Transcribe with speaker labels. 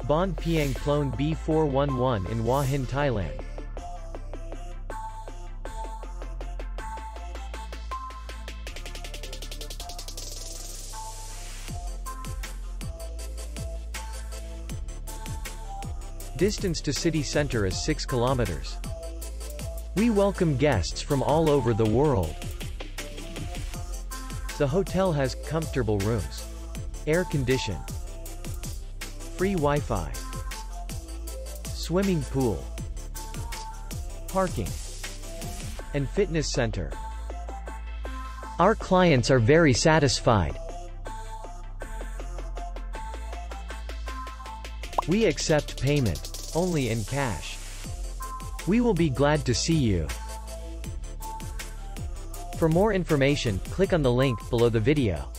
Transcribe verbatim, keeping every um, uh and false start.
Speaker 1: Baan Peang Ploen B four one one in Hua Hin, Thailand. Distance to city center is six kilometers. We welcome guests from all over the world. The hotel has comfortable rooms, air condition, free Wi-Fi, swimming pool, parking, and fitness center. Our clients are very satisfied. We accept payment only in cash. We will be glad to see you. For more information, click on the link below the video.